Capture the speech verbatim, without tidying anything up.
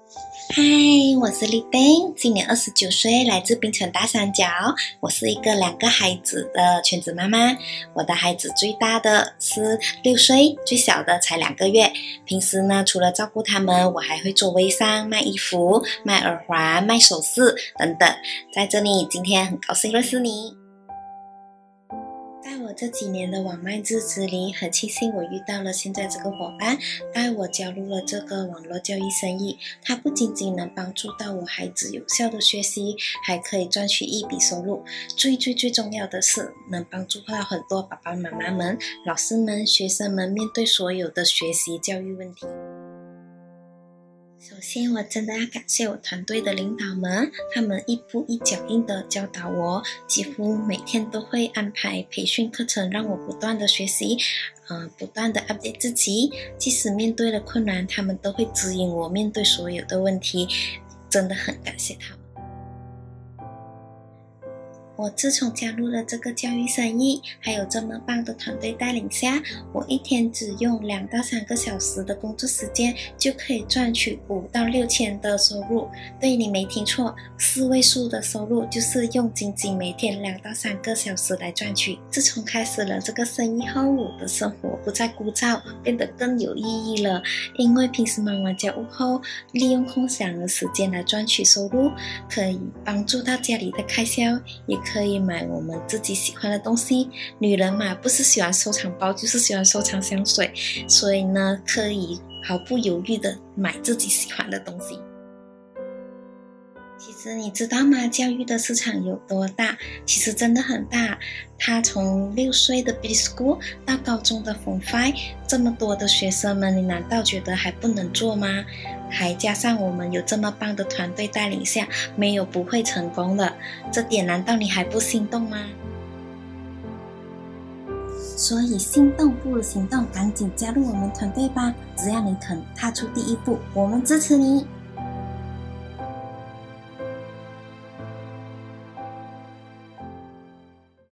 嗨，我是丽贝，今年二十九岁，来自槟城大三角。我是一个两个孩子的全职妈妈。我的孩子最大的是六岁，最小的才两个月。平时呢，除了照顾他们，我还会做微商、卖衣服、卖耳环、卖首饰等等。在这里，今天很高兴认识你。在我这几年的网卖日子里，很庆幸我遇到了现在这个伙伴，带我加入了这个网络教育生意。它不仅仅能帮助到我孩子有效的学习，还可以赚取一笔收入。最最最重要的是，能帮助到很多爸爸妈妈们、老师们、学生们面对所有的学习教育问题。首先，我真的要感谢我团队的领导们，他们一步一脚印的教导我，几乎每天都会安排培训课程，让我不断的学习，呃，不断的 update 自己。即使面对了困难，他们都会指引我面对所有的问题，真的很感谢他们。我自从加入了这个教育生意，还有这么棒的团队带领下，我一天只用两到三个小时的工作时间，就可以赚取五到六千的收入。对，你没听错，四位数的收入，就是用仅仅每天两到三个小时来赚取。自从开始了这个生意后，我的生活不再枯燥，变得更有意义了。因为平时忙完家务后，利用空闲的时间来赚取收入，可以帮助到家里的开销，也可以买我们自己喜欢的东西。女人嘛，不是喜欢收藏包，就是喜欢收藏香水，所以呢，可以毫不犹豫的买自己喜欢的东西。其实你知道吗？教育的市场有多大？其实真的很大。他从六岁的 Vschool 到高中的 Form 五，这么多的学生们，你难道觉得还不能做吗？还加上我们有这么棒的团队带领下，没有不会成功的。这点难道你还不心动吗？所以心动不如行动，赶紧加入我们团队吧！只要你肯踏出第一步，我们支持你。